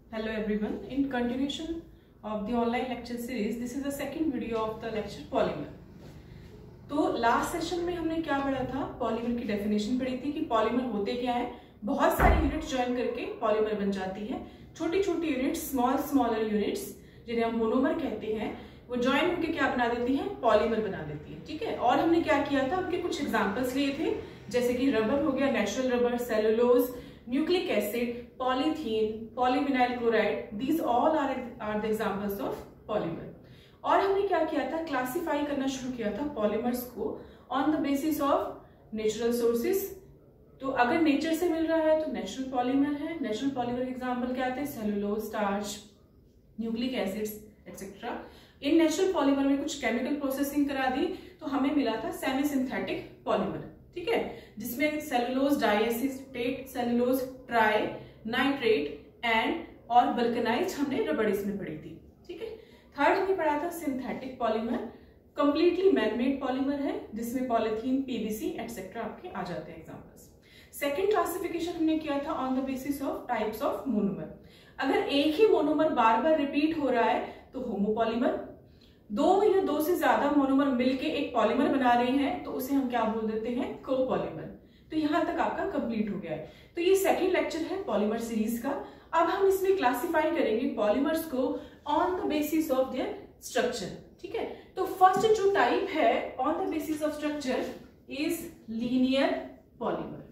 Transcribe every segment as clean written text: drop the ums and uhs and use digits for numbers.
Hello everyone. In continuation of the online lecture series, this is the second video of the lecture Polymer. तो last session में हमने क्या पढ़ा था? Polymer की डेफिनेशन पढ़ी थी कि पॉलीमर होते क्या है। बहुत सारी यूनिट्स ज्वाइन करके पॉलीमर बन जाती है। छोटी छोटी यूनिट्स, स्मॉलर यूनिट्स जिन्हें हम मोनोमर कहते हैं, वो ज्वाइन होकर क्या बना देती हैं? पॉलीमर बना देती है। ठीक है। और हमने क्या किया था? उनके कुछ एग्जाम्पल्स लिए थे, जैसे कि रबर हो गया, natural rubber, cellulose, nucleic acid, polythene, polyvinyl chloride, these all are the examples of polymer. और हमने क्या किया था? क्लासिफाई करना शुरू किया था पॉलीमर्स को on the basis of natural sources. तो अगर नेचर से मिल रहा है तो नेचुरल पॉलीमर है। नेचुरल पॉलीमर के एग्जांपल क्या थे? Cellulose, starch, nucleic acids etcetera. इन नेचुरल पॉलीमर में कुछ केमिकल प्रोसेसिंग करा दी तो हमें मिला था सेमी सिंथेटिक पॉलीमर। ठीक है, जिसमें cellulose diacetate, cellulose trinitrate and और वल्कनाइज्ड हमने रबड़ इसमें पढ़ी थी। ठीक है। थर्ड हमने पढ़ा था synthetic polymer, completely man made polymer है, जिसमें पॉलीथीन, पीवीसी एक्सेट्रा आपके आ जाते हैं एग्जांपल्स। सेकंड क्लासिफिकेशन हमने किया था on the basis of types of monomer. अगर एक ही मोनोमर बार बार रिपीट हो रहा है तो होमोपॉलीमर। दो या दो से ज्यादा मोनोमर मिलके एक पॉलीमर बना रहे हैं तो उसे हम क्या बोल देते हैं? कोपॉलीमर। तो यहां तक आपका कंप्लीट हो गया है। तो ये सेकंड लेक्चर है पॉलीमर सीरीज का। अब हम इसमें क्लासिफाई करेंगे पॉलीमर्स को on the basis of their structure. ठीक है। तो फर्स्ट जो टाइप है on the basis of structure is linear polymer.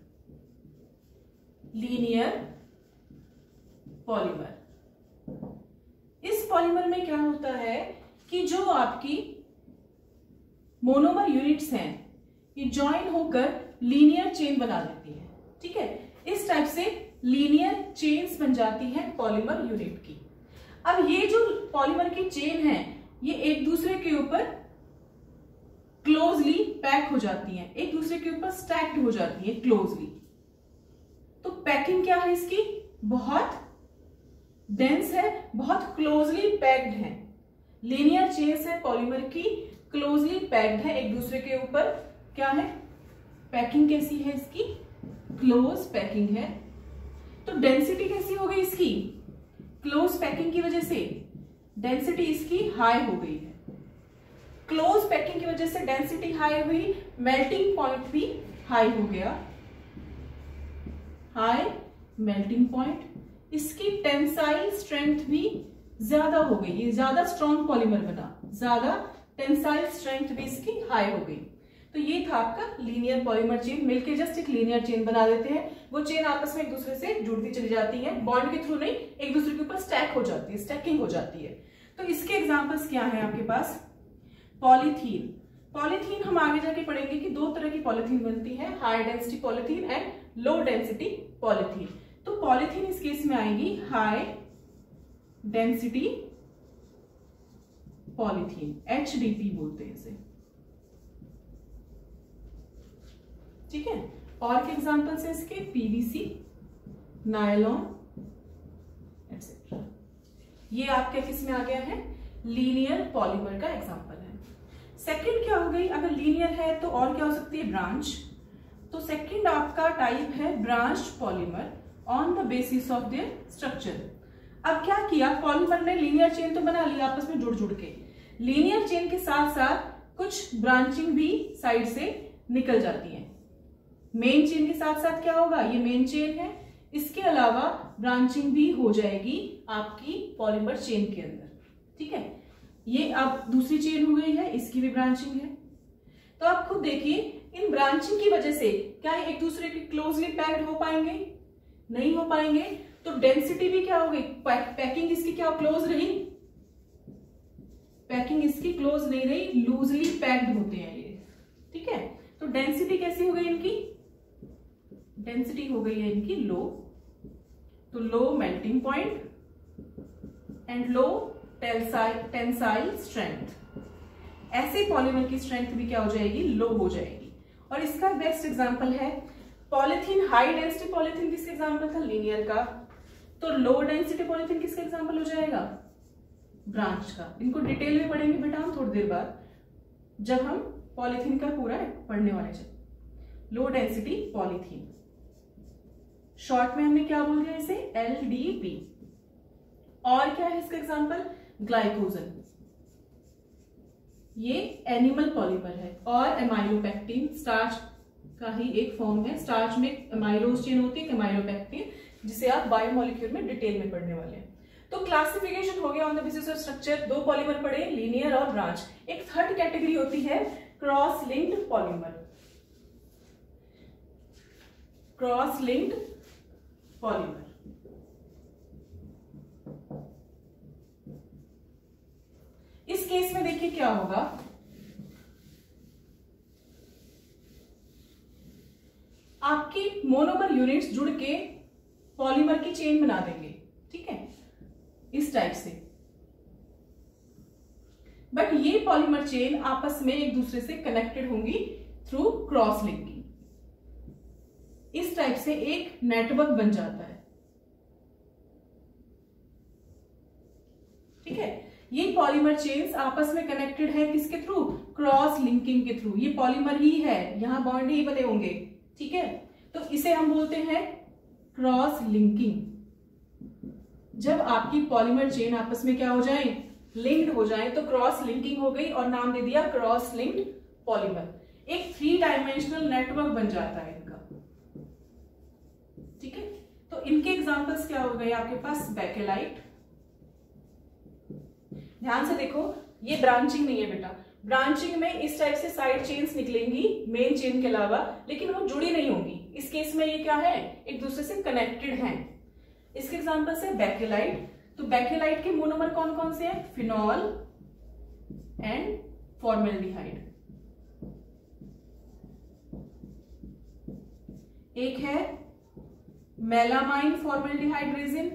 Linear polymer. इस पॉलीमर में क्या होता है कि जो आपकी मोनोमर यूनिट्स हैं ये ज्वाइन होकर लीनियर चेन बना देती है। ठीक है। इस टाइप से लीनियर चेन्स बन जाती है पॉलीमर यूनिट की। अब ये जो पॉलीमर की चेन है ये एक दूसरे के ऊपर क्लोजली पैक हो जाती हैं, एक दूसरे के ऊपर स्टैक्ड हो जाती है क्लोजली। तो पैकिंग क्या है इसकी? बहुत डेंस है, बहुत क्लोजली पैक्ड है। लीनियर चेन्स है पॉलीमर की, क्लोजली पैक्ड है एक दूसरे के ऊपर। क्या है? पैकिंग कैसी है इसकी? क्लोज पैकिंग है। तो डेंसिटी कैसी हो गई इसकी? क्लोज पैकिंग की वजह से डेंसिटी इसकी हाई हो गई है। क्लोज पैकिंग की वजह से डेंसिटी हाई हुई, मेल्टिंग पॉइंट भी हाई हो गया, हाई मेल्टिंग पॉइंट। इसकी टेंसाइल स्ट्रेंथ भी ज्यादा हो गई, ये ज्यादा स्ट्रॉन्ग पॉलीमर बना, ज्यादा टेंसाइल स्ट्रेंथ भी इसकी हाई हो गई। तो ये था आपका लीनियर पॉलीमर चेन। मिलके जस्ट एक लीनियर चेन बना देते हैं। वो चेन आपस में एक दूसरे से जुड़ती चली जाती है, बॉन्ड के थ्रू नहीं, एक दूसरे के ऊपर स्टैक हो जाती है, स्टैकिंग हो जाती है। तो इसके एग्जांपल्स क्या हैं आपके पास? पॉलीथीन। पॉलीथीन हम आगे जाके पढ़ेंगे कि दो तरह की पॉलीथीन बनती है, high density polythene and low density polythene. तो पॉलीथीन इस केस में आएगी हाई डेंसिटी पॉलीथीन, HDP बोलते हैं इसे। ठीक है। और के एग्जांपल्स है इसके? PVC, nylon etcetera. ये आपके किस में आ गया है? लीनियर पॉलीमर का एग्जांपल है। सेकंड क्या हो गई? अगर लीनियर है तो और क्या हो सकती है? ब्रांच। तो सेकंड आपका टाइप है branch polymer on the basis of their structure. अब क्या किया? पॉलीमर ने लीनियर चेन तो बना लिया आपस में जुड़ के। लीनियर चेन के साथ साथ कुछ ब्रांचिंग भी साइड से निकल जाती है। मेन चेन के साथ साथ क्या होगा? ये मेन चेन है, इसके अलावा ब्रांचिंग भी हो जाएगी आपकी पॉलीमर चेन के अंदर। ठीक है। ये अब दूसरी चेन हो गई है, इसकी भी ब्रांचिंग है। तो आप खुद देखिए, इन ब्रांचिंग की वजह से क्या एक दूसरे के क्लोजली पैक्ड हो पाएंगे? नहीं हो पाएंगे। तो डेंसिटी भी क्या हो गई? पैकिंग इसकी क्या क्लोज रही? पैकिंग इसकी क्लोज नहीं रही, लूजली पैक्ड होते हैं ये। ठीक है। तो डेंसिटी कैसी हो गई इनकी? डेंसिटी हो गई है इनकी लो। तो low melting point and low tensile strength. ऐसे पॉलीमर की स्ट्रेंथ भी क्या हो जाएगी? लो हो जाएगी। और इसका बेस्ट एग्जांपल है पॉलीथीन। हाई डेंसिटी पॉलीथीन किसका एग्जांपल था? लीनियर का। तो लो डेंसिटी पॉलीथीन किसका एग्जांपल हो जाएगा? ब्रांच का। इनको डिटेल में पढ़ेंगे बेटा हम थोड़ी देर बाद, जब हम पॉलीथीन का पूरा पढ़ने वाले हैं। लो डेंसिटी पॉलीथीन, शॉर्ट में हमने क्या बोल दिया इसे? LDP। और क्या है इसका एग्जांपल, ग्लाइकोजन, ये एनिमल पॉलीमर है। और एमाइलोपेक्टिन स्टार्च का ही एक फॉर्म है। स्टार्च में एमाइलोज चेन होती है, एमाइलोपेक्टिन, जिसे आप बायोमोलिक्यूल में डिटेल में पढ़ने वाले हैं। तो क्लासिफिकेशन हो गया on the basis of structure, दो पॉलीमर पढ़े, लीनियर और ब्रांच। एक थर्ड कैटेगरी होती है cross linked polymer. Cross linked polymer, इस केस में देखिए क्या होगा, आपकी मोनोमर यूनिट्स जुड़ के पॉलीमर की चेन बना देंगे, ठीक है, इस टाइप से। बट ये पॉलीमर चेन आपस में एक दूसरे से कनेक्टेड होंगी थ्रू क्रॉस लिंकिंग। इस टाइप से एक नेटवर्क बन जाता है, ठीक है। ये पॉलीमर चेन्स आपस में कनेक्टेड है किसके थ्रू, क्रॉस लिंकिंग के थ्रू। ये पॉलीमर ही है, यहां बॉन्ड ही बने होंगे, ठीक है। तो इसे हम बोलते हैं क्रॉस लिंकिंग। जब आपकी पॉलीमर चेन आपस में क्या हो जाए, लिंक्ड हो जाए, तो क्रॉस लिंकिंग हो गई और नाम दे दिया क्रॉस लिंक्ड पॉलीमर। एक 3 डायमेंशनल नेटवर्क बन जाता है इनका, ठीक है। तो इनके एग्जांपल्स क्या हो गए आपके पास, बेकेलाइट। ध्यान से देखो, ये ब्रांचिंग नहीं है बेटा, ब्रांचिंग में इस टाइप से साइड चेन्स निकलेंगी मेन चेन के अलावा, लेकिन वो जुड़ी नहीं होंगी। इस केस में ये क्या है, एक दूसरे से कनेक्टेड हैं। इसके एग्जांपल्स है बेकेलाइट। तो बेकेलाइट के मोनोमर कौन कौन से हैं, फिनॉल एंड फॉर्मेल्डिहाइड। एक है मेलामाइन फॉर्मेल्डिहाइड रेजिन,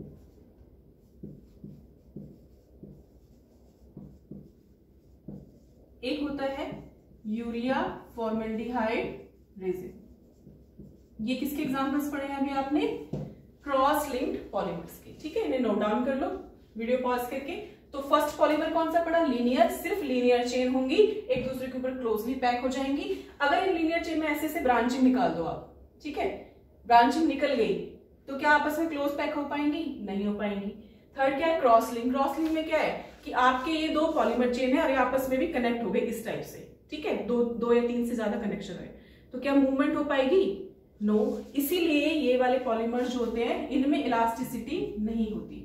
एक होता है यूरिया फॉर्मेल्डिहाइड रेजिन। ये किसके एग्जांपल्स पढ़े हैं अभी आपने, क्रॉस लिंक्ड पॉलीमर्स के, ठीक है। इन्हें नोट डाउन कर लो वीडियो पॉज करके। तो फर्स्ट पॉलीमर कौन सा पढ़ा, लीनियर, सिर्फ लीनियर चेन होंगी, एक दूसरे के ऊपर क्लोजली पैक हो जाएंगी। अगर इन लीनियर चेन में ऐसे से ब्रांचिंग निकाल दो आप, ठीक है, ब्रांचिंग निकल गई तो क्या आपस में क्लोज पैक हो पाएंगी, नहीं हो पाएंगी। थर्ड क्या है, क्रॉस लिंक। क्रॉस लिंक में क्या है कि आपके ये दो पॉलीमर चेन है और ये आपस में भी कनेक्ट हो गए इस टाइप से, ठीक है, दो या तीन से ज्यादा कनेक्शन है, तो क्या मूवमेंट हो पाएगी, नो। इसीलिए ये वाले पॉलीमर्स जो होते हैं इनमें इलास्टिसिटी नहीं होती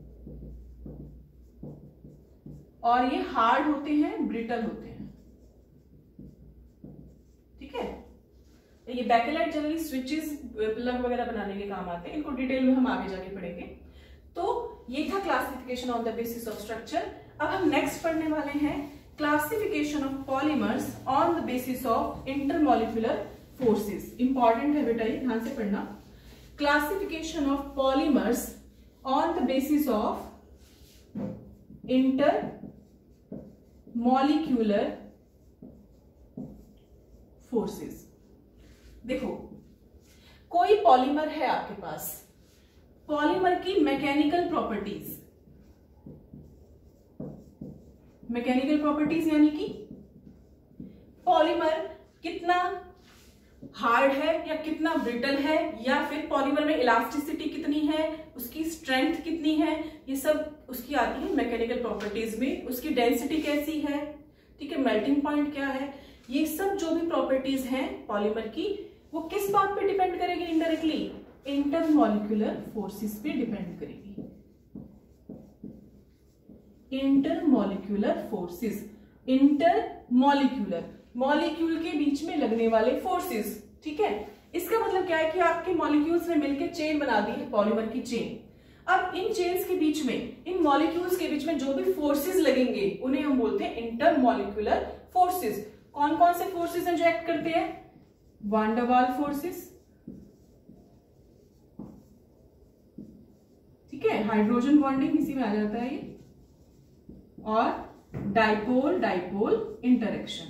और ये हार्ड होते हैं, ब्रिटल होते हैं, ठीक है। ये बेकेलाइट जनरली स्विचेस प्लग वगैरह बनाने के काम आते हैं, इनको डिटेल में हम आगे जाके पढ़ेंगे। तो ये था classification on the basis of structure. अब हम नेक्स्ट पढ़ने वाले हैं classification of polymers on the basis of intermolecular forces. Important है बेटा, ये ध्यान से पढ़ना। Classification of polymers on the basis of intermolecular forces. देखो, कोई पॉलीमर है आपके पास, पॉलीमर की मैकेनिकल प्रॉपर्टीज, मैकेनिकल प्रॉपर्टीज यानी कि पॉलीमर कितना हार्ड है या कितना ब्रिटल है, या फिर पॉलीमर में इलास्टिसिटी कितनी है, उसकी स्ट्रेंथ कितनी है, ये सब उसकी आती है मैकेनिकल प्रॉपर्टीज में। उसकी डेंसिटी कैसी है, ठीक है, मेल्टिंग पॉइंट क्या है, ये सब जो भी प्रॉपर्टीज हैं पॉलीमर की, वो किस बात पे डिपेंड करेगी, इनडायरेक्टली इंटरमॉलिक्यूलर फोर्सेस पे डिपेंड करेगी। इंटरमॉलिक्यूलर फोर्सेस, इंटरमॉलिक्यूलर, मॉलिक्यूल के बीच में लगने वाले फोर्सेस, ठीक है। इसका मतलब क्या है कि आपके मॉलिक्यूल्स ने मिलकर चेन बना दी है, पॉलीमर की चेन। अब इन चेन्स के बीच में, इन मॉलिक्यूल्स के बीच में जो भी फोर्सेस लगेंगे उन्हें हम बोलते हैं इंटरमॉलिक्यूलर फोर्सेस। कौन कौन से फोर्सेस हैं जो एक्ट करते हैं, वान डर वाल फोर्सेस, ठीक है, हाइड्रोजन बॉन्डिंग इसी में आ जाता है ये, और dipole dipole interaction,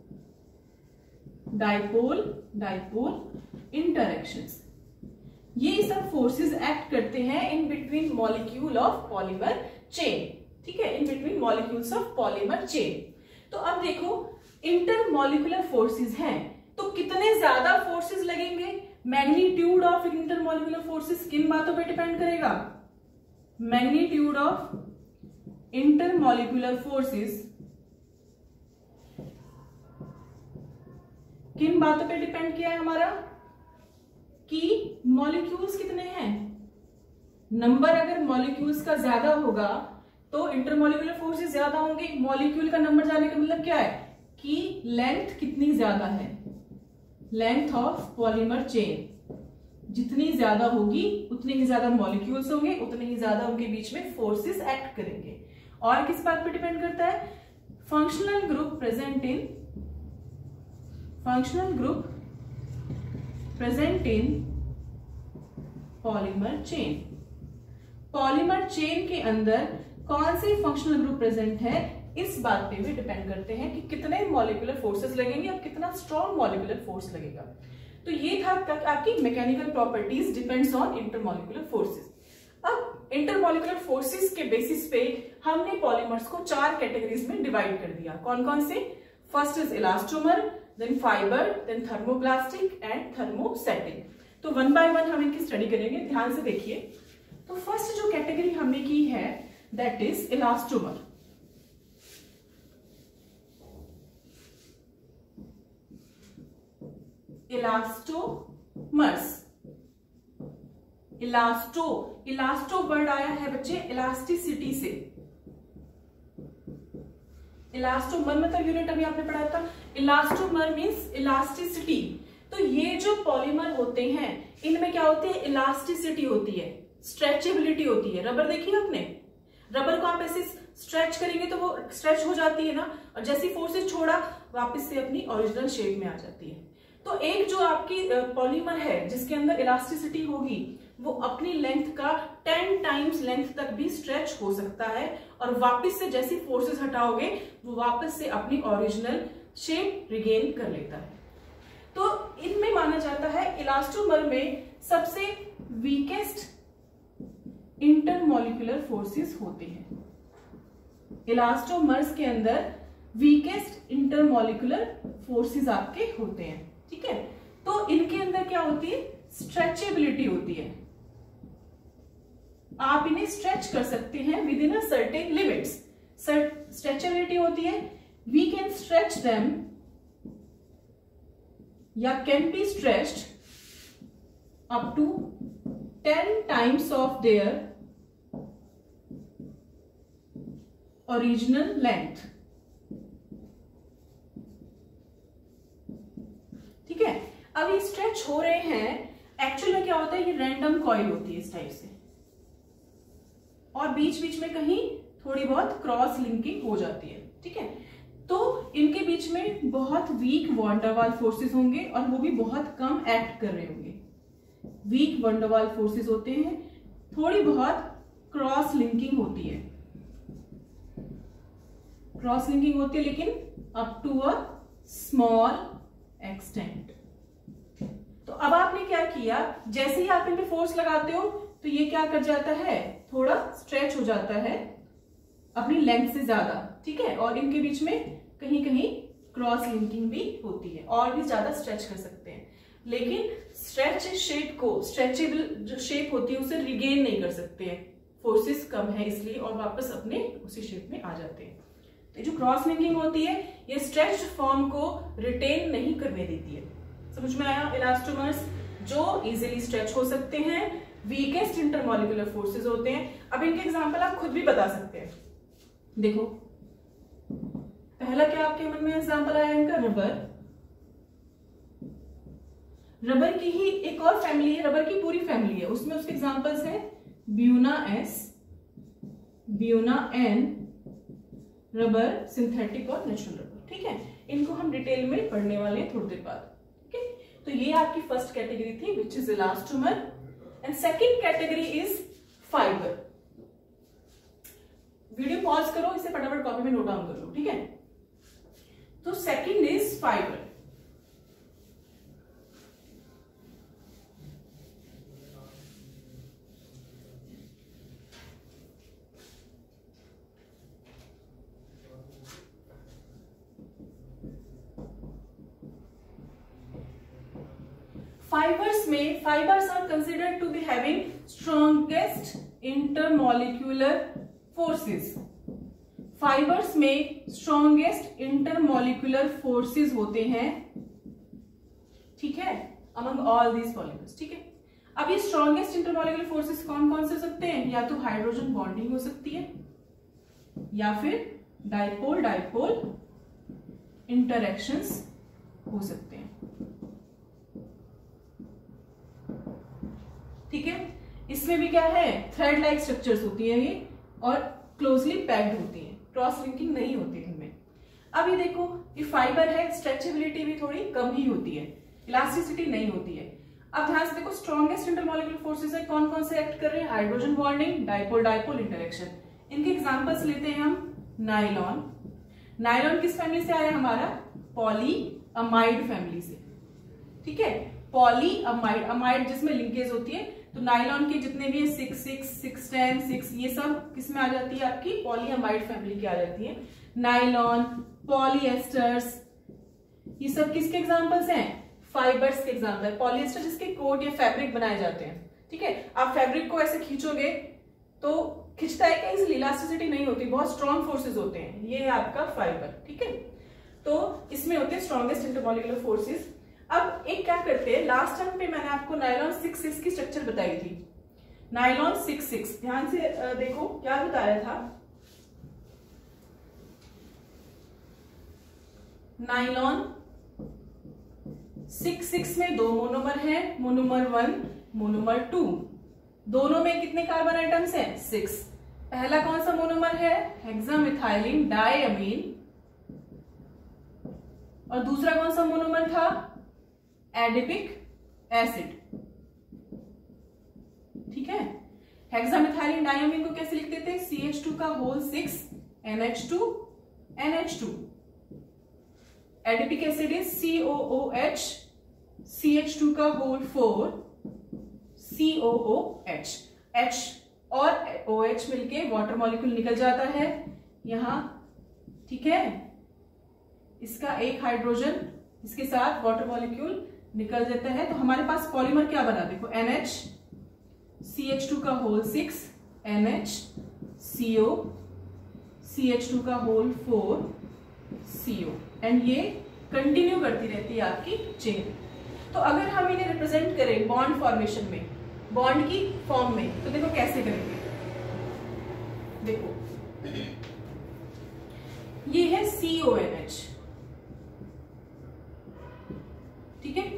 dipole dipole interactions. ये सब फोर्सेस एक्ट करते हैं in between molecule of polymer chain, ठीक है, in between molecules of polymer chain. तो अब देखो, इंटरमॉलिक्यूलर फोर्सेस हैं तो कितने ज्यादा फोर्सेस लगेंगे, मैग्नीट्यूड ऑफ इंटरमॉलिक्यूलर फोर्सेस किन बातों पे डिपेंड करेगा, मैग्नीट्यूड ऑफ इंटरमॉलिक्यूलर फोर्सेस किन बातों पे डिपेंड किया है हमारा, कि मॉलिक्यूल्स कितने हैं। नंबर अगर मॉलिक्यूल्स का ज्यादा होगा तो इंटरमॉलिक्यूलर फोर्सेस ज्यादा होंगे। मॉलिक्यूल का नंबर जाने का मतलब क्या है कि लेंथ कितनी ज्यादा है, लेंथ ऑफ पॉलीमर चेन जितनी ज्यादा होगी उतने ही ज्यादा मॉलिक्यूल्स होंगे, उतने ही ज्यादा उनके बीच में फोर्सेस एक्ट करेंगे। और किस बात पे डिपेंड करता है, functional group present in polymer chain. Polymer chain के अंदर कौन से फंक्शनल ग्रुप प्रेजेंट है, इस बात पे भी डिपेंड करते हैं कि कितने मॉलिक्यूलर फोर्सेस लगेंगे और कितना स्ट्रॉन्ग मॉलिक्यूलर फोर्स लगेगा। तो ये था आपकी mechanical properties depends on intermolecular forces. अब इंटरमॉलिक्यूलर फोर्सेस के बेसिस पे हमने पॉलीमर्स को 4 कैटेगरीज में डिवाइड कर दिया। कौन कौन से, first is elastomer, then fibre, then thermoplastic and thermosetic. तो 1 बाय 1 हम इनकी स्टडी करेंगे, ध्यान से देखिए। तो फर्स्ट जो कैटेगरी हमने की है that is elastomer. Elastomers, elasto word आया है बच्चे इलास्टिसिटी से। इलास्टोमर मतलब यूनिट अभी आपने पढ़ा था, इलास्टोमर मींस इलास्टिसिटी। तो ये जो पॉलीमर होते हैं इनमें क्या होती है, इलास्टिसिटी होती है, स्ट्रेचेबिलिटी होती है। रबर देखी आपने, रबर को आप ऐसे स्ट्रेच करेंगे तो वो स्ट्रेच हो जाती है ना, और जैसी फोर्सेस छोड़ा वापस से अपनी ओरिजिनल शेप में आ जाती है। तो एक जो आपकी पॉलीमर है जिसके अंदर इलास्टिसिटी होगी वो अपनी लेंथ का 10 टाइम्स लेंथ तक भी स्ट्रेच हो सकता है, और वापस से जैसी फोर्सेस हटाओगे वो वापस से अपनी ओरिजिनल शेप रिगेन कर लेता है। तो इनमें माना जाता है इलास्टोमर में सबसे वीकेस्ट इंटरमॉलिक्यूलर फोर्सेस होते हैं। इलास्टोमर्स के अंदर वीकेस्ट इंटरमॉलिक्यूलर फोर्सेस आपके होते हैं, ठीक है। तो इनके अंदर क्या होती है, स्ट्रेचेबिलिटी होती है। आप इन्हें स्ट्रेच कर सकते हैं within a certain limits. Stretchability होती है, वी कैन स्ट्रेच देम या can be stretched up to 10 times of their original length, ठीक है। अब ये स्ट्रेच हो रहे हैं, एक्चुअल में क्या होता है, ये रैंडम कॉइल होती है इस टाइप से, और बीच बीच में कहीं थोड़ी बहुत क्रॉस लिंकिंग हो जाती है, ठीक है। तो इनके बीच में बहुत वीक वॉन डर वाल फोर्सेस होंगे और वो भी बहुत कम एक्ट कर रहे होंगे। वीक वॉन डर वाल फोर्सेस होते हैं, थोड़ी बहुत क्रॉस लिंकिंग होती है, क्रॉस लिंकिंग होती है लेकिन up to a small extent. तो अब आपने क्या किया, जैसे ही आप इन पे फोर्स लगाते हो तो ये क्या कर जाता है, थोड़ा स्ट्रेच हो जाता है अपनी लेंथ से ज्यादा, ठीक है। और इनके बीच में कहीं कहीं क्रॉस लिंकिंग भी होती है और भी ज्यादा स्ट्रेच कर सकते हैं, लेकिन स्ट्रेच शेप को, स्ट्रेचेबल जो शेप होती है उसे रिगेन नहीं कर सकते हैं, फोर्सेस कम है इसलिए, और वापस अपने उसी शेप में आ जाते हैं। तो जो क्रॉस लिंकिंग होती है ये स्ट्रेच्ड फॉर्म को रिटेन नहीं करने देती है। समझ में आया। इलास्टोमर्स जो इजीली स्ट्रेच हो सकते हैं, वीकेस्ट इंटरमॉलिक्यूलर फोर्सेस होते हैं। अब इनके एग्जांपल आप खुद भी बता सकते हैं। देखो पहला क्या आपके मन में एग्जांपल आया इनका, रबर। रबर की ही एक और फैमिली है, रबर की पूरी फैमिली है, उसमें उसके एग्जांपल्स हैं buna S, buna N, rubber synthetic और नेचुरल रबर, ठीक है। इनको हम डिटेल में पढ़ने वाले हैं थोड़ी देर बाद, ठीक है। तो ये आपकी फर्स्ट कैटेगरी थी which is elastomer, and second category is fibre. Video pause करो, इसे फटाफट कॉपी में नोट डाउन कर लो, ठीक है। तो second is fibre. Fibres are considered to be having strongest intermolecular forces. Fibres में स्ट्रॉन्गेस्ट इंटरमॉलिक्यूलर फोर्सेस होते हैं, ठीक है, अमंग ऑल दीज पॉलीमर्स। ठीक है, अब ये स्ट्रॉन्गेस्ट इंटरमॉलिक्यूलर फोर्सेस कौन कौन से हो सकते हैं? या तो हाइड्रोजन बॉन्डिंग हो सकती है, या फिर डाइपोल डाइपोल इंटरैक्शंस हो सकते हैं। ठीक है, इसमें भी क्या है, थ्रेड लाइक स्ट्रक्चर्स होती है ये, और क्लोजली पैक्ड होती है, क्रॉस लिंकिंग नहीं होती इनमें। अब ये देखो, ये फाइबर है, स्ट्रेचेबिलिटी भी थोड़ी कम ही होती है, इलास्टिसिटी नहीं होती है। अब ध्यान से देखो, स्ट्रॉन्गेस्ट इंटरमॉलिक्यूलर फोर्सेस है, कौन कौन से एक्ट कर रहे हैं? Hydrogen bonding, dipole dipole interaction. इनके एग्जांपल्स लेते हैं हम। नायलॉन, नायलॉन किस फैमिली से आया? हमारा पॉलीअमाइड फैमिली से। ठीक है, पॉलीअमाइड, अमाइड जिसमें लिंकेज होती है, तो नायलॉन के जितने भी 6, 6, 6, ये सब किस में आ जाती है? आपकी पॉलीअमाइड फैमिली की आ जाती है। नायलॉन, पॉलीएस्टर्स, ये सब किसके एग्जांपल्स हैं? फाइबर्स के एग्जांपल। पॉलीएस्टर जिसके कोट या फैब्रिक बनाए जाते हैं। ठीक है, आप फैब्रिक को ऐसे खींचोगे तो खिंचता है क्या? इजिली, इलास्टिसिटी नहीं होती, बहुत स्ट्रॉन्ग फोर्सेस होते हैं। ये है आपका फाइबर। ठीक है, तो इसमें होते हैं स्ट्रॉन्गेस्ट इंटरमॉलिक्यूलर फोर्सेस। अब एक क्या करते हैं, लास्ट टाइम पे मैंने आपको नायलॉन 6 की स्ट्रक्चर बताई थी। नायलॉन 6, ध्यान से देखो क्या बताया था। नायलॉन 6 में 2 मोनोमर है, मोनोमर 1, मोनोमर 2। दोनों में कितने कार्बन आइटम्स हैं? 6। पहला कौन सा मोनोमर है? Hexamethylene diamine. और दूसरा कौन सा मोनोमर था? Adipic acid. ठीक है, हेक्सामिथाइलिन डायमीन को कैसे लिखते थे? CH2 का whole 6 NH2 NH2। Adipic acid is COOH, CH2 का होल 4 COOH। H और OH मिलके वाटर मॉलिक्यूल निकल जाता है यहां। ठीक है, इसका एक हाइड्रोजन इसके साथ वाटर मॉलिक्यूल निकल जाता है, तो हमारे पास पॉलीमर क्या बना? देखो, NH, CH2 का होल 6 NH, CO, CH2 का होल 4 CO, एंड ये कंटिन्यू करती रहती है आपकी चेन। तो अगर हम इन्हें रिप्रेजेंट करें बॉन्ड फॉर्मेशन में, बॉन्ड की फॉर्म में, तो देखो कैसे करेंगे। देखो, ये है CONH। ठीक है,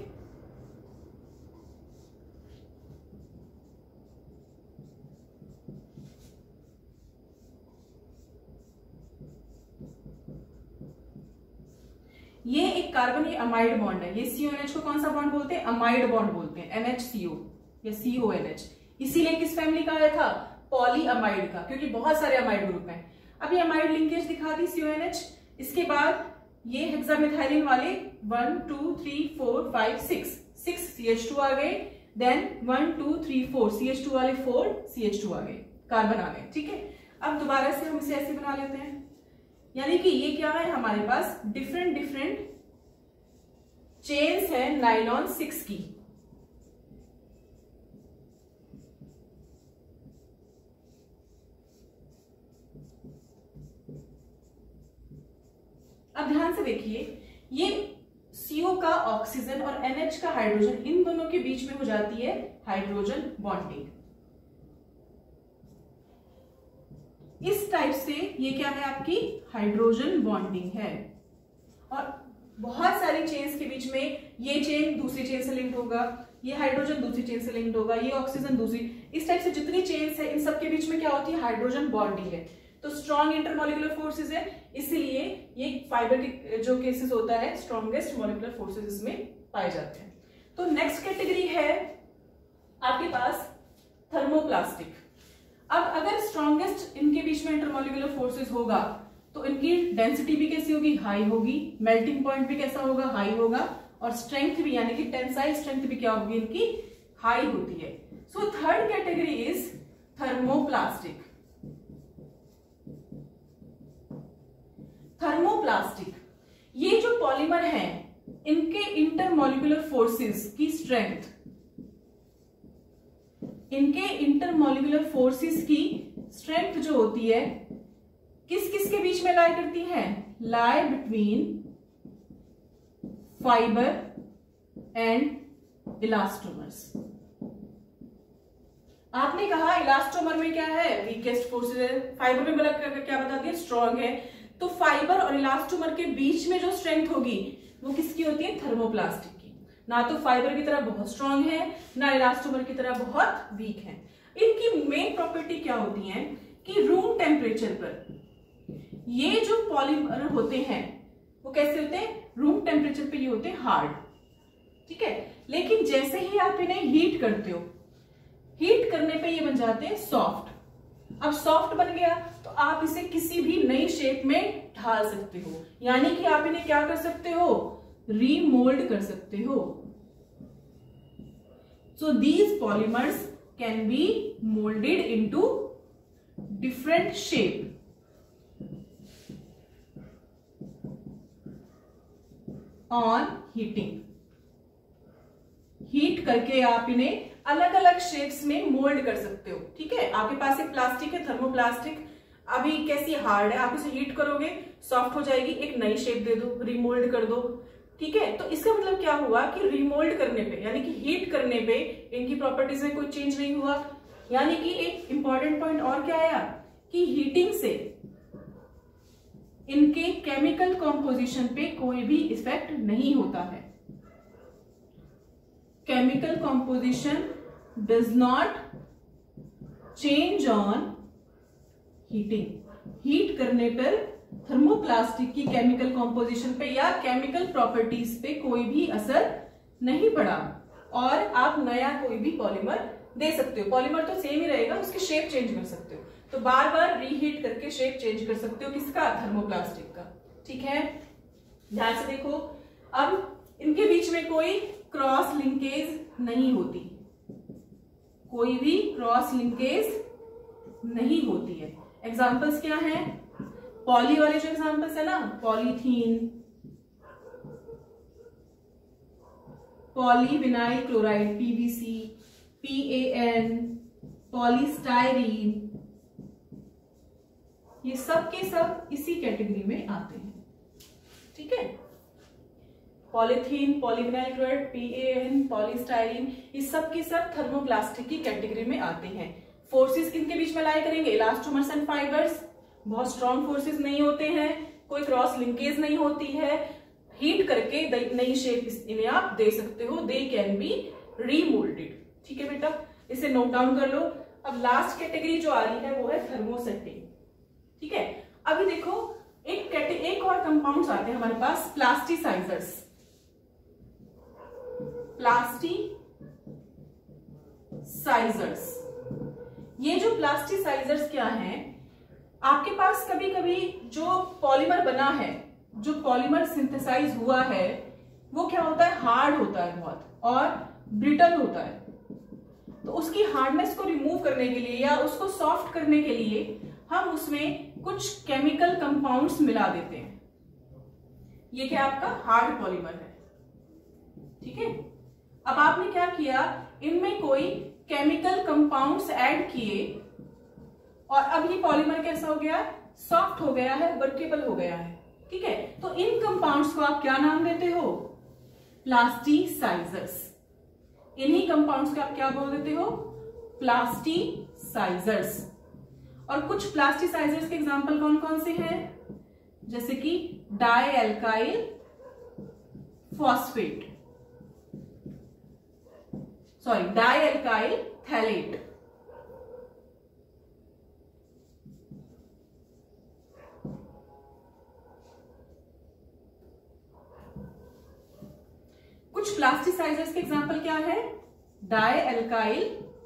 ये एक कार्बन, ये अमाइड बॉन्ड है। ये CONH को कौन सा बॉन्ड बोलते हैं? अमाइड बॉन्ड बोलते हैं, NHCO या CONH। इसीलिए किस फैमिली का आया था? पॉलीअमाइड का, क्योंकि बहुत सारे अमाइड ग्रुप हैं। अब ये अमाइड लिंकेज दिखा दी CONH। इसके बाद ये हेक्सामिथाइलिन वाले 1 2 3 4 5 6 CH2 आ गए, देन 1 2 3 4 CH2 वाले 4 CH2 आ गए, कार्बन आ गए। ठीक है, अब दोबारा से हम इसे ऐसे बना लेते हैं, यानी कि ये क्या है, हमारे पास डिफरेंट डिफरेंट चेन्स है नायलॉन 6 की। अब ध्यान से देखिए, ये CO का ऑक्सीजन और NH का हाइड्रोजन, इन दोनों के बीच में हो जाती है हाइड्रोजन बॉन्डिंग। इस टाइप से ये क्या है, आपकी हाइड्रोजन बॉन्डिंग है। और बहुत सारी चेन्स के बीच में ये चेन दूसरी चेन से लिंक्ड होगा, ये हाइड्रोजन दूसरी चेन से लिंक्ड होगा, ये ऑक्सीजन दूसरी, इस टाइप से जितनी चेन्स है इन सब के बीच में क्या होती है? हाइड्रोजन बॉन्डिंग है। तो स्ट्रॉन्ग इंटरमॉलिक्यूलर फोर्सेस है, इसीलिए ये फाइबर के जो केसेस होता है स्ट्रॉन्गेस्ट मॉलिक्यूलर फोर्सेस इसमें पाए जाते हैं। तो नेक्स्ट कैटेगरी है आपके पास थर्मोप्लास्टिक। अब अगर स्ट्रॉन्गेस्ट इनके बीच में इंटरमॉलिक्यूलर फोर्सेस होगा तो इनकी डेंसिटी भी कैसी होगी? हाई होगी। मेल्टिंग पॉइंट भी कैसा होगा? हाई होगा। और स्ट्रेंथ भी, यानी कि टेंसाइल स्ट्रेंथ भी क्या होगी? इनकी हाई होती है। So third category is thermoplastic. Thermoplastic, ये जो पॉलीमर हैं इनके इंटरमॉलिक्यूलर फोर्सेस की स्ट्रेंथ इनके इंटरमॉलिक्यूलर फोर्सेस की स्ट्रेंथ जो होती है किस किस के बीच में लाई करती है, lie between fibre and elastomers. आपने कहा इलास्टोमर में क्या है, वीकेस्ट फोर्सेस है, फाइबर में बोला क्या बता दिया, स्ट्रॉन्ग है। तो फाइबर और इलास्टोमर के बीच में जो स्ट्रेंथ होगी वो किसकी होती है, थर्मोप्लास्टिक की। ना तो फाइबर की तरह बहुत स्ट्रॉन्ग है, ना इलास्टोमर की तरह बहुत वीक है। इनकी मेन प्रॉपर्टी क्या होती है कि रूम टेम्परेचर पर ये जो पॉलीमर होते हैं वो कैसे होते हैं, रूम टेम्परेचर पे ये होते हैं हार्ड, ठीक है। लेकिन जैसे ही आप इन्हें हीट करते हो, हीट करने पे ये बन जाते हैं सॉफ्ट। अब सॉफ्ट बन गया तो आप इसे किसी भी नई शेप में ढाल सकते हो, यानी कि आप इन्हें क्या कर सकते हो, रीमोल्ड कर सकते हो। So these polymers can be moulded into different shape on heating. Heat करके आप इन्हें अलग अलग शेप्स में मोल्ड कर सकते हो, ठीक है। आपके पास एक प्लास्टिक है, थर्मोप्लास्टिक, अभी कैसी हार्ड है, आप इसे हीट करोगे सॉफ्ट हो जाएगी, एक नई शेप दे दो, रिमोल्ड कर दो, ठीक है। तो इसका मतलब क्या हुआ कि रिमोल्ड करने पे यानी कि हीट करने पे इनकी प्रॉपर्टीज में कोई चेंज नहीं हुआ। यानी कि एक इंपॉर्टेंट पॉइंट और क्या आया कि हीटिंग से इनके केमिकल कॉम्पोजिशन पे कोई भी इफेक्ट नहीं होता है। Chemical composition does not change on heating. Heat करने पर थर्मोप्लास्टिक की केमिकल कॉम्पोजिशन पे या केमिकल प्रॉपर्टीज पे कोई भी असर नहीं पड़ा और आप नया कोई भी पॉलीमर दे सकते हो। पॉलीमर तो सेम ही रहेगा, उसकी शेप चेंज कर सकते हो, तो बार बार रीहीट करके शेप चेंज कर सकते हो, किसका, थर्मोप्लास्टिक का, ठीक है। ध्यान से देखो, अब इनके बीच में कोई क्रॉस लिंकेज नहीं होती, कोई भी क्रॉस लिंकेज नहीं होती है। एग्जांपल्स क्या हैं, पॉली वाले जो एग्जांपल्स है ना, polythene, polyvinyl chloride PVC, PAN, polystyrene, ये सब के सब इसी कैटेगरी में आते हैं, ठीक है। Polythene, polyvinyl chloride, PAN, polystyrene, ये सब के सब थर्मोप्लास्टिक की कैटेगरी में आते हैं। फोर्सेस किनके बीच में लाई करेंगे, इलास्टोमर्स एंड फाइबर्स, बहुत स्ट्रॉन्ग फोर्सेस नहीं होते हैं, कोई क्रॉस लिंकेज नहीं होती है, हीट करके नई शेप इन्हें आप दे सकते हो, दे कैन बी रीमोल्डेड, ठीक है बेटा, इसे नोट डाउन कर लो। अब लास्ट कैटेगरी जो आ रही है वो है थर्मोसेटिंग, ठीक है। अभी देखो एक और कंपाउंड्स आते हैं हमारे पास, प्लास्टिसाइजर्स। ये जो प्लास्टिसाइजर्स क्या हैं, आपके पास कभी कभी जो पॉलीमर बना है, जो पॉलीमर सिंथेसाइज हुआ है, वो क्या होता है, हार्ड होता है बहुत और ब्रिटल होता है। तो उसकी हार्डनेस को रिमूव करने के लिए या उसको सॉफ्ट करने के लिए हम उसमें कुछ केमिकल कंपाउंड्स मिला देते हैं। ये क्या आपका हार्ड पॉलीमर है, ठीक है। अब आपने क्या किया, इनमें कोई केमिकल कंपाउंड्स ऐड किए और अब ये पॉलीमर कैसा हो गया, सॉफ्ट हो गया है, वर्केबल हो गया है, ठीक है। तो इन कंपाउंड्स को आप क्या नाम देते हो, प्लास्टिसाइजर्स। इन्हीं कंपाउंड्स को आप क्या बोल देते हो, प्लास्टिसाइजर्स। और कुछ प्लास्टिसाइजर्स के एग्जांपल कौन कौन से हैं, जैसे कि dialkyl phosphate, sorry dialkyl phthalate, कुछ प्लास्टिसाइजर्स के एग्जांपल क्या है, डाई एल्काइल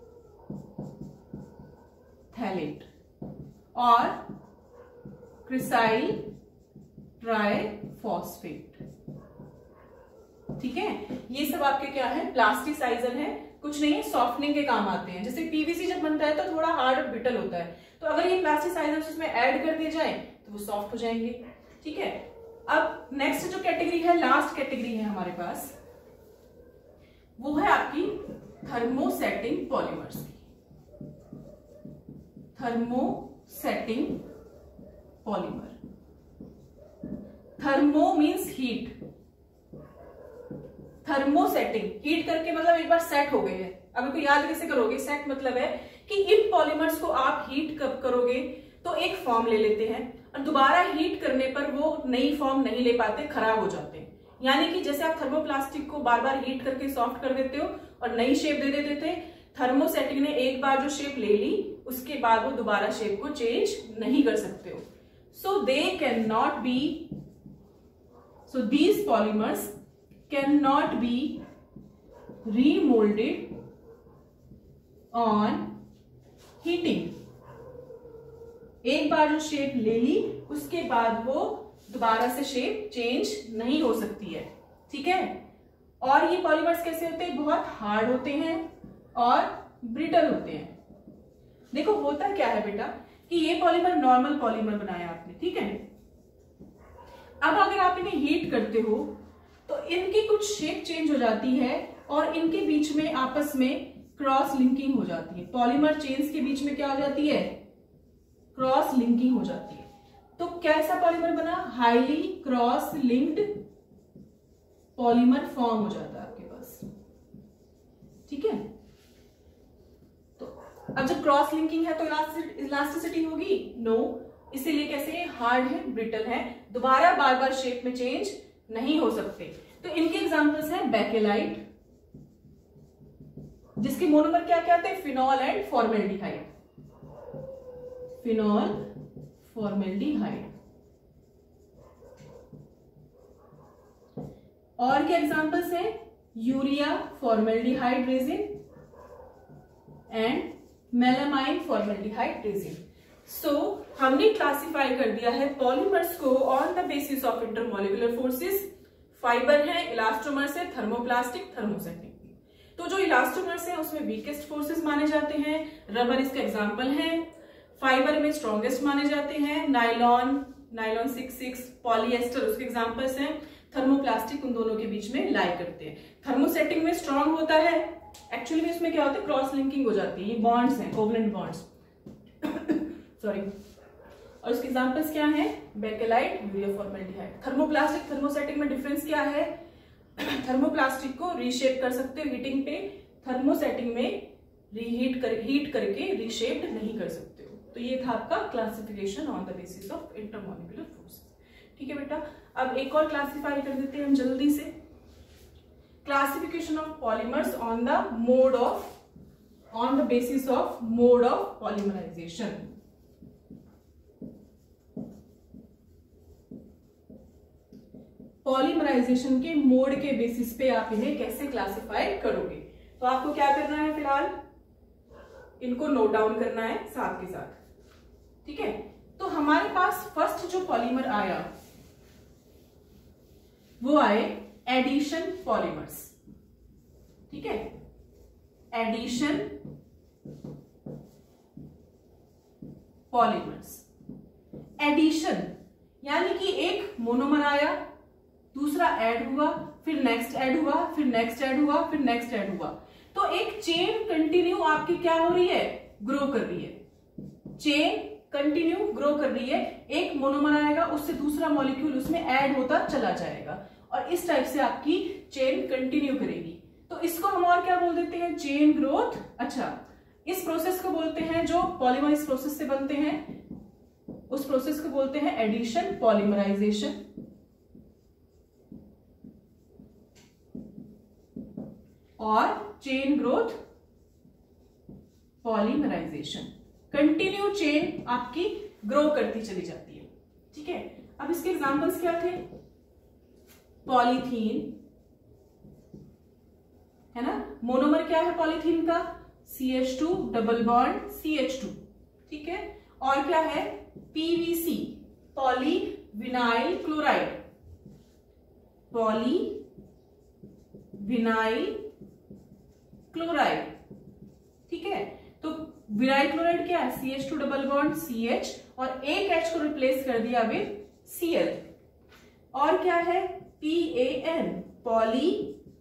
थैलेट और क्रिसाइल ट्राइफॉस्फेट, ठीक है। ये सब आपके क्या है, प्लास्टिसाइजर है, कुछ नहीं है, सॉफ्टनिंग के काम आते हैं। जैसे पीवीसी जब बनता है तो थोड़ा हार्ड और ब्रिटल होता है, तो अगर ये प्लास्टिसाइजर्स उसमें ऐड कर दिए जाए तो वो सॉफ्ट हो जाएंगे, ठीक है। अब नेक्स्ट जो कैटेगरी है, लास्ट कैटेगरी है हमारे पास, वो है आपकी थर्मोसेटिंग पॉलीमर्स की। Thermosetting polymer. Thermo means heat, thermosetting heat करके मतलब एक बार सेट हो गए हैं। अब इनको याद कैसे करोगे? सेट मतलब है कि इन पॉलीमर्स को आप हीट कब करोगे तो एक फॉर्म ले लेते हैं और दोबारा हीट करने पर वो नई फॉर्म नहीं ले पाते, खराब हो जाते हैं। यानी कि जैसे आप थर्मोप्लास्टिक को बार बार हीट करके सॉफ्ट कर देते हो और नई शेप दे देते थे, थर्मोसेटिंग ने एक बार जो शेप ले ली उसके बाद वो दोबारा शेप को चेंज नहीं कर सकते हो। So they can not be, so these polymers can not be remolded on heating। एक बार जो शेप ले ली उसके बाद वो दोबारा से शेप चेंज नहीं हो सकती है, ठीक है। और ये पॉलीमर्स कैसे होते हैं? बहुत हार्ड होते हैं और ब्रिटल होते हैं। देखो होता क्या है बेटा कि ये पॉलीमर नॉर्मल पॉलीमर बनाया आपने, ठीक है। अब अगर आप इन्हें हीट करते हो तो इनकी कुछ शेप चेंज हो जाती है और इनके बीच में आपस में क्रॉस लिंकिंग हो जाती है। पॉलीमर चेन्स के बीच में क्या हो जाती है? क्रॉस लिंकिंग हो जाती है। तो कैसा पॉलीमर बना? Highly cross linked polymer form हो जाता है आपके पास, ठीक है। तो अब जब क्रॉस लिंकिंग है तो इलास्टिसिटी होगी? नो। इसीलिए कैसे? हार्ड है, ब्रिटल है, दोबारा बार बार शेप में चेंज नहीं हो सकते। तो इनके एग्जांपल्स हैं बेकेलाइट, जिसके मोनोमर क्या क्या थे? Phenol and formaldehyde, phenol formaldehyde. और क्या एग्जांपल्स हैं? Urea formaldehyde resin and melamine formaldehyde resin. So हमने क्लासिफाई कर दिया है पॉलीमर्स को on the basis of intermolecular forces. Fibre है, इलास्टोमर्स है, थर्मोप्लास्टिक, थर्मोसेटिंग। तो जो इलास्टोमर्स है उसमें वीकेस्ट फोर्सेस माने जाते हैं, रबर इसका एग्जांपल है। फाइबर में स्ट्रॉन्गेस्ट माने जाते हैं, नायलॉन 6 पॉलिएस्टर उसके एग्जांपल्स हैं। थर्मोप्लास्टिक उन दोनों के बीच में लाई करते हैं। थर्मोसेटिंग में स्ट्रॉन्ग होता है, एक्चुअली में इसमें क्या होता है? क्रॉस लिंकिंग हो जाती है, ये बॉन्ड्स हैं, कोवलेंट बॉन्ड्स सॉरी। और उसके एग्जांपल्स क्या हैं? Bakelite, urea formaldehyde. Thermoplastic thermosetting में डिफरेंस क्या है? थर्मोप्लास्टिक को रीशेप कर सकते हो हीटिंग पे, थर्मोसेटिंग में हीट करके रीशेप्ड नहीं कर सकते हो। तो ये था आपका classification on the basis of intermolecular forces, ठीक है बेटा। अब एक और क्लासिफाई कर देते हैं हम जल्दी से। Classification of polymers on the basis of mode of polymerization. Polymerization के मोड के बेसिस पे आप इन्हें कैसे क्लासिफाई करोगे? तो आपको क्या करना है? फिलहाल इनको नोट डाउन करना है साथ के साथ, ठीक है। तो हमारे पास फर्स्ट जो पॉलीमर आया वो आए एडिशन पॉलीमर्स, ठीक है। एडिशन पॉलीमर्स, एडिशन यानी कि एक मोनोमर आया, दूसरा ऐड हुआ, फिर नेक्स्ट ऐड हुआ, फिर नेक्स्ट ऐड हुआ, फिर नेक्स्ट ऐड हुआ। तो एक चेन कंटिन्यू आपकी क्या हो रही है? ग्रो कर रही है। चेन कंटिन्यू ग्रो कर रही है। एक मोनोमर आएगा, उससे दूसरा मॉलिक्यूल उसमें ऐड होता चला जाएगा और इस टाइप से आपकी चेन कंटिन्यू करेगी। तो इसको हम और क्या बोल देते हैं? Chain growth. अच्छा, इस प्रोसेस को बोलते हैं, जो पॉलीमर इस प्रोसेस से बनते हैं उस प्रोसेस को बोलते हैं एडिशन पॉलीमराइजेशन। और chain growth polymerization. Continue chain आपकी ग्रो करती चली जाती है, ठीक है। अब इसके एग्जांपल्स क्या थे? पॉलीथीन है ना, मोनोमर क्या है पॉलीथीन का? CH2 डबल बॉन्ड CH2, ठीक है। और क्या है? PVC poly vinyl chloride, poly vinyl chloride, ठीक है। तो विनाइल क्लोराइड क्या है? CH2 डबल बॉन्ड CH और एक H को रिप्लेस कर दिया विद Cl। और क्या है? PAN poly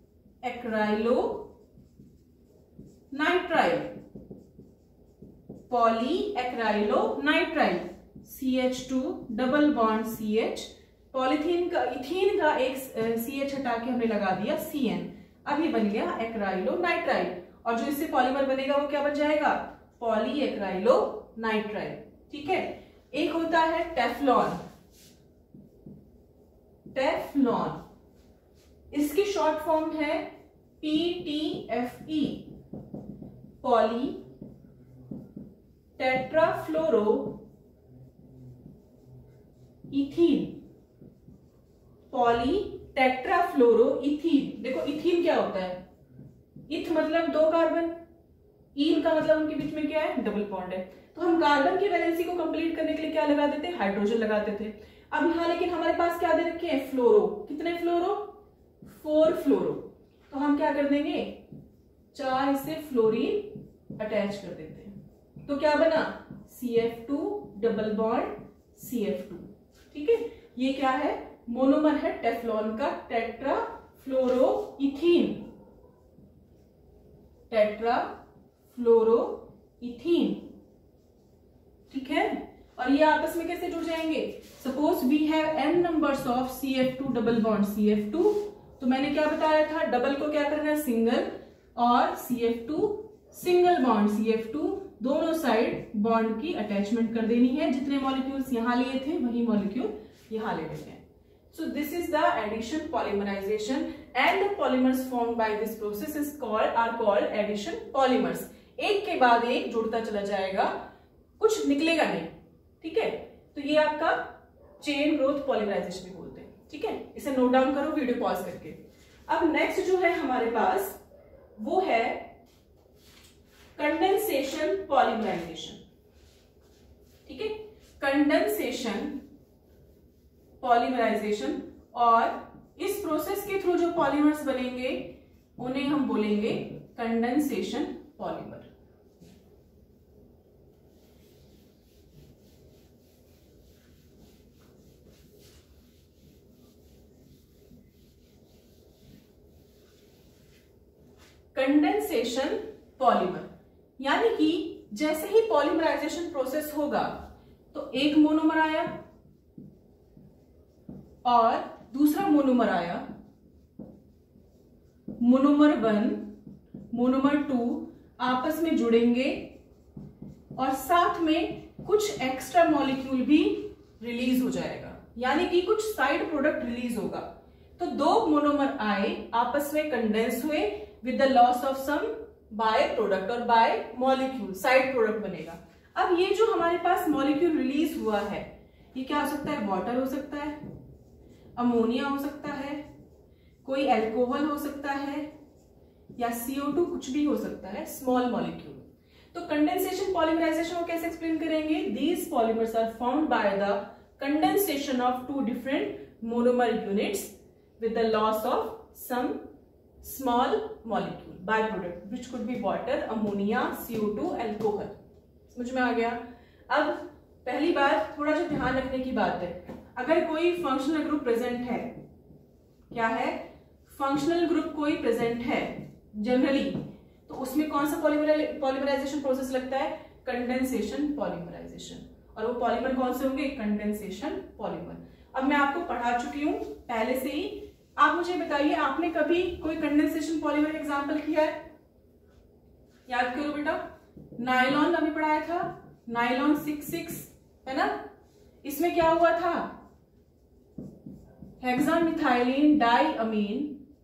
acrylonitrile, polyacrylonitrile, CH2 double bond CH, polythene का इथीन का एक CH हटा के हमने लगा दिया CN, अब ये बन गया एक्राइलोनाइट्राइल, और जो इससे पॉलीमर बनेगा वो क्या बन जाएगा, पॉलीएक्राइलोनाइट्राइल। ठीक है। एक होता है टेफ्लॉन, टेफ्लॉन इसकी शॉर्ट फॉर्म है PTFE, poly tetrafluoroethene, poly tetrafluoroethene. देखो इथीन क्या होता है, इथ मतलब दो कार्बन, ईन का मतलब उनके बीच में क्या है, डबल बॉन्ड है। तो हम कार्बन की वैलेंसी को कंप्लीट करने के लिए क्या लगा देते, हाइड्रोजन लगाते थे। अब यहाँ लेकिन हमारे पास क्या दे रखे हैं, फ्लोरो। कितने फ्लोरो, 4 फ्लोरो। तो हम क्या कर देंगे, 4 इससे फ्लोरीन अटैच कर देते हैं, तो क्या बना, CF2 डबल बॉन्ड CF2। ठीक है, ये क्या है, मोनोमर है टेफ्लॉन का, टेट्राफ्लोरोइथीन, टेट्राफ्लोरोइथीन। ठीक है, और ये आपस में कैसे जुड़ जाएंगे, suppose we have n numbers of CF2 double bond CF2, तो मैंने क्या बताया था, डबल को क्या करना है, सिंगल, और CF2 सिंगल बॉन्ड CF2, दोनों साइड बॉन्ड की अटैचमेंट कर देनी है। जितने मॉलिक्यूल्स यहां लिए थे वही मॉलिक्यूल यहां ले लेते हैं। So this is the addition polymerization, and the polymers formed by this process are called addition polymers. एक के बाद एक जुड़ता चला जाएगा, कुछ निकलेगा नहीं। ठीक है, तो ये आपका चेन ग्रोथ पॉलीमराइजेशन भी बोलते हैं। ठीक है, इसे नोट डाउन करो वीडियो पॉज करके। अब नेक्स्ट जो है हमारे पास वो है कंडेंसेशन पॉलीमराइजेशन। ठीक है, कंडेंसेशन पॉलीमराइजेशन, और इस प्रोसेस के थ्रू जो पॉलीमर्स बनेंगे उन्हें हम बोलेंगे कंडेंसेशन पॉलीमर। कंडेंसेशन पॉलीमर यानी कि जैसे ही पॉलीमराइजेशन प्रोसेस होगा तो एक मोनोमर आया और दूसरा मोनोमर आया, मोनोमर 1 मोनोमर 2 आपस में जुड़ेंगे और साथ में कुछ एक्स्ट्रा मॉलिक्यूल भी रिलीज हो जाएगा, यानी कि कुछ साइड प्रोडक्ट रिलीज होगा। तो 2 मोनोमर आए, आपस में कंडेंस हुए with the loss of some by product और बाय मॉलिक्यूल, साइड प्रोडक्ट बनेगा। अब ये जो हमारे पास मॉलिक्यूल रिलीज हुआ है ये क्या हो सकता है, वाटर हो सकता है, अमोनिया हो सकता है, कोई अल्कोहल हो सकता है, या CO2 कुछ भी हो सकता है, स्मॉल मॉलिक्यूल। तो कंडेंसेशन पॉलीमराइजेशन को कैसे एक्सप्लेन करेंगे, these polymers are formed by the condensation of 2 different monomer units with the loss of some small molecule by product which could be water, ammonia, CO2, alcohol. समझ में आ गया। अब पहली बात थोड़ा सा ध्यान रखने की बात है, अगर कोई फंक्शनल ग्रुप प्रेजेंट है, क्या है, फंक्शनल ग्रुप कोई प्रेजेंट है जनरली, तो उसमें कौन सा पॉलीमराइजेशन प्रोसेस लगता है, कंडेंसेशन पॉलीमराइजेशन, और वो पॉलीमर कौन से होंगे, कंडेंसेशन पॉलीमर। अब मैं आपको पढ़ा चुकी हूं पहले से ही, आप मुझे बताइए आपने कभी कोई कंडेंसेशन पॉलीमर एग्जाम्पल किया है, याद करो बेटा। नायलॉन अभी पढ़ाया था, नायलॉन 6,6 है ना, इसमें क्या हुआ था, हेक्सामिथाइलिन डाइअमीन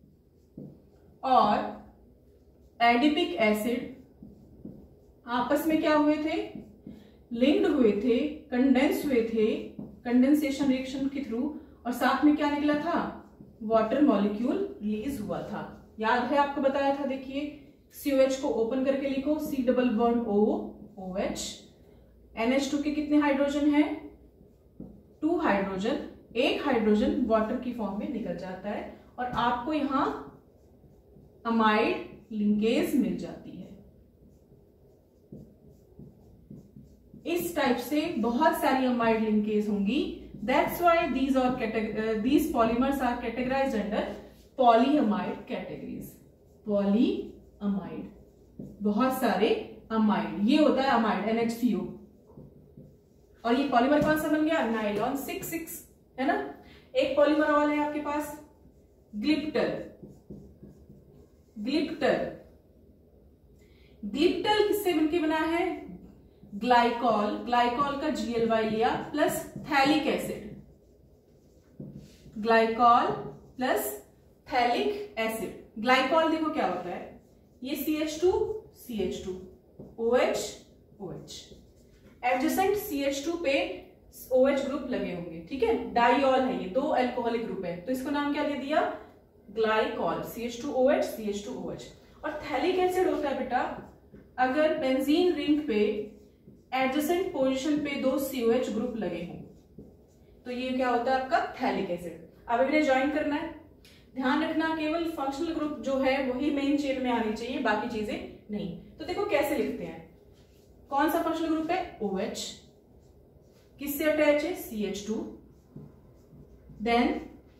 और एडिपिक एसिड आपस में क्या हुए थे, लिंक्ड हुए थे, कंडेंस हुए थे कंडेंसेशन रिएक्शन के थ्रू, और साथ में क्या निकला था, वाटर मॉलिक्यूल रिलीज हुआ था। याद है आपको बताया था, देखिए COH को ओपन करके लिखो, C double bond O OH, NH2 के कितने हाइड्रोजन है, 2 हाइड्रोजन, एक हाइड्रोजन वाटर की फॉर्म में निकल जाता है और आपको यहां अमाइड लिंकेज मिल जाती है। इस टाइप से बहुत सारी अमाइड लिंकेज होंगी, that's why these polymers are categorized under polyamide categories। Polyamide, बहुत सारे अमाइड, ये होता है अमाइड NH3O। और ये पॉलीमर कौन सा बन गया, नाइलॉन 6,6, है ना। एक पॉलीमर और है आपके पास ग्लिप्टर। ग्लिप्टर किससे बनके बना है, ग्लाइकॉल, ग्लाइकॉल का GLY लिया plus phthalic acid, glycol plus phthalic acid. Glycol देखो क्या होता है, ये CH2 CH2 OH OH, adjacent CH2 पे OH ग्रुप लगे होंगे, ठीक है। डाइऑल है, ये 2 अल्कोहलिक ग्रुप है, तो इसको नाम क्या दे दिया, ग्लाइकॉल, CH2OH CH2OH। और थैलिक एसिड होता है बेटा, अगर बेंजीन रिंग पे एडजेसेंट पोजीशन पे 2 COH ग्रुप लगे हों, तो ये क्या होता है आपका थैलिक एसिड। अब इन्हें ज्वाइन करना है, ध्यान रखना केवल फंक्शनल ग्रुप जो है वही मेन चेन में आनी चाहिए, बाकी चीजें नहीं। तो देखो कैसे लिखते हैं, कौन सा फंक्शनल ग्रुप है, OH, किससे अटैच है, CH2, देन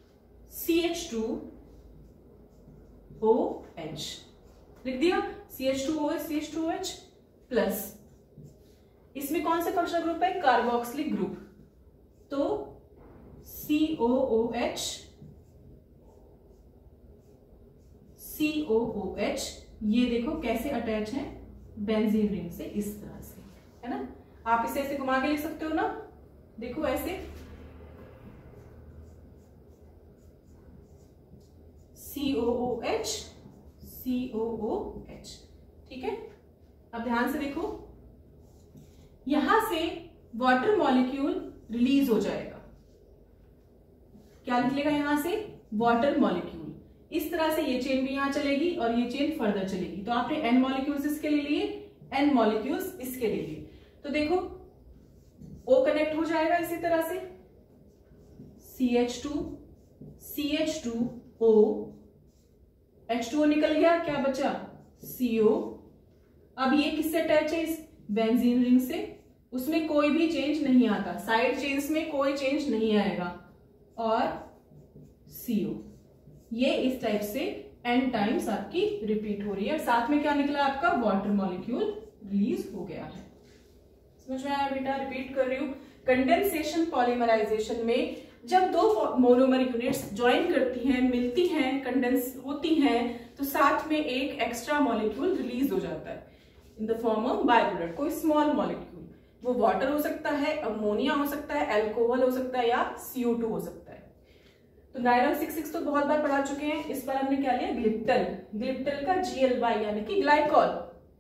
CH2OH, लिख दिया, CH2OH CH2OH प्लस इसमें कौन सा फंक्शनल ग्रुप है, कार्बोक्सिलिक ग्रुप, तो COOH COOH, ये देखो कैसे अटैच है बेंजीन रिंग से, इस तरह से, है ना। आप इसे ऐसे घुमा के लिख सकते हो ना, देखो ऐसे COOH COOH, ठीक है। अब ध्यान से देखो, यहां से वाटर मॉलिक्यूल रिलीज हो जाएगा, क्या निकलेगा यहां से, वाटर मॉलिक्यूल। इस तरह से ये चेन भी यहां चलेगी और ये चेन फर्दर चलेगी। तो आपने N मॉलिक्यूल्स इसके लिए लिए, N मॉलिक्यूल्स इसके लिए लिए, तो देखो O कनेक्ट हो जाएगा इसी तरह से, CH2 CH2O, H2O निकल गया, क्या बचा, CO। अब ये किससे अटैच है, इस बेंजीन रिंग से, उसमें कोई भी चेंज नहीं आता, साइड चेन्स में कोई चेंज नहीं आएगा, और CO, ये इस टाइप से N टाइम्स आपकी रिपीट हो रही है, साथ में क्या निकला आपका, वाटर मॉलिक्यूल रिलीज हो गया है। समझ में आया बेटा, रिपीट कर रही हूं, कंडेंसेशन पॉलीमराइजेशन में जब 2 मोनोमर यूनिट्स ज्वाइन करती हैं, मिलती हैं, कंडेंस होती हैं, तो साथ में एक एक्स्ट्रा मॉलिक्यूल रिलीज हो जाता है in the form of by product, कोई स्मॉल मॉलिक्यूल, वो वाटर हो सकता है, अमोनिया हो सकता है, अल्कोहल हो सकता है, या CO2 हो सकता है। तो नायलॉन 6,6 तो बहुत बार पढ़ा चुके हैं, इस बार हमने क्या लिया, ग्लिप्टल, ग्लिप्टल का GLY यानी कि ग्लाइकॉल,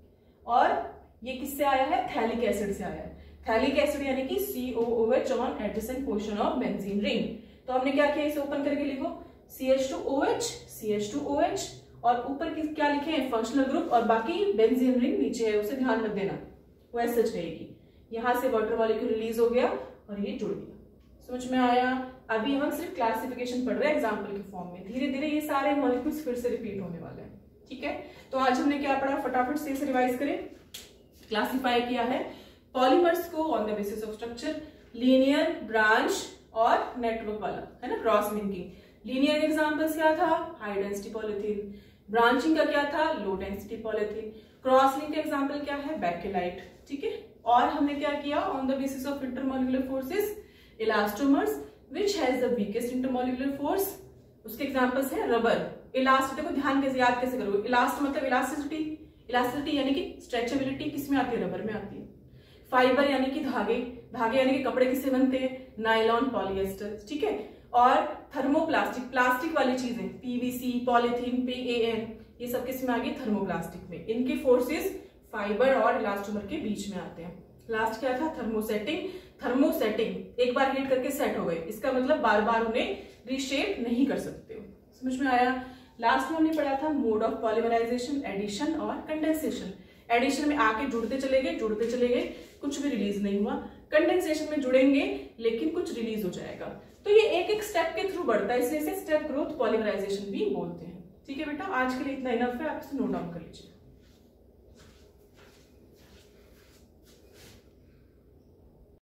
और ये किससे आया है, थैलिक एसिड से आया है, थैलिक एसिड यानी कि COOH on adjacent portion of benzene ring. तो हमने क्या किया, इसे ओपन करके लिखो, CH2OH CH2OH, और ऊपर क्या लिखे हैं, फंक्शनल ग्रुप, और बाकी बेंजीन रिंग नीचे है, उसे ध्यान रख देना, वो ऐसे रहेगी। यहां से वाटर मॉलिक्यूल रिलीज हो गया और ये जुड़ गया। समझ में आया। अभी हम सिर्फ क्लासिफिकेशन पढ़ रहे हैं एग्जाम्पल के फॉर्म में, धीरे धीरे ये सारे मॉलिक्यूल्स फिर से रिपीट होने वाले हैं, ठीक है। तो आज हमने क्या पढ़ा, फटाफट से इसे रिवाइज करें। क्लासिफाई किया है पॉलीमर्स को on the basis of structure, linear, branch और नेटवर्क वाला, है ना, क्रॉस लिंकिंग। लीनियर एग्जांपल्स क्या था, हाई डेंसिटी पॉलीथीन। ब्रांचिंग का क्या था, low density polythene. Cross link का एग्जांपल क्या है, बैकेलाइट, ठीक है। और हमने क्या किया, on the basis of intermolecular forces, elastomers which has the weakest intermolecular force, उसके एग्जांपल्स है रबर। इलास्ट देखो ध्यान कैसे याद कैसे करोगे, इलास्ट मतलब इलास्टिसिटी, इलास्टिसिटी यानी कि स्ट्रेचेबिलिटी किसमें आती है, रबर में आती है। फाइबर यानी कि धागे, धागे यानी कि कपड़े किससे बनते हैं, नायलॉन, पॉलिएस्टर, ठीक है। और थर्मोप्लास्टिक, प्लास्टिक वाली चीजें, PVC, पॉलीथीन, PAN, ये सब किसमें आ गई, थर्मोप्लास्टिक में। इनके फोर्सेस फाइबर और इलास्टोमर के बीच में आते हैं। लास्ट क्या था, थर्मोसेटिंग। थर्मोसेटिंग एक बार हीट करके सेट हो गए, इसका मतलब बार बार उन्हें रीशेप नहीं कर सकते हो। समझ में आया। लास्ट में हमने पढ़ा था मोड ऑफ पॉलीमराइजेशन, एडिशन और कंडेंसेशन। एडिशन में आके जुड़ते चले गए, कुछ भी रिलीज नहीं हुआ। कंडेंसेशन में जुड़ेंगे लेकिन कुछ रिलीज हो जाएगा। तो ये एक एक स्टेप के थ्रू बढ़ता है, इसलिए स्टेप ग्रोथ पॉलीमराइजेशन भी बोलते हैं। ठीक है बेटा, आज के लिए इतना इनफ है, आप इसे नोट डाउन कर लीजिए।